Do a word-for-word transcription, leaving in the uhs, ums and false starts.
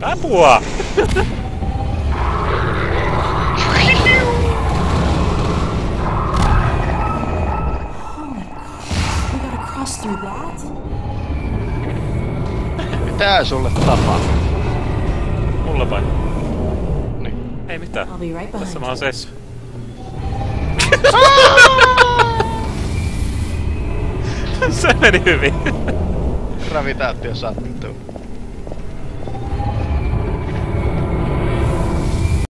Apua! Mitä sulle tapahtuu? Mulle vai? Niin. Ei mitään. Tässä mä oon seis. Se meni hyvin. Gravitaatio sattuu.